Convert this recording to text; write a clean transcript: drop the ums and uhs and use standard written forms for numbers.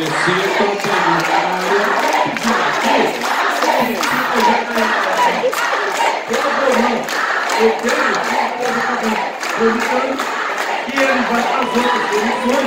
Eu quero que ele vai para as outras comissões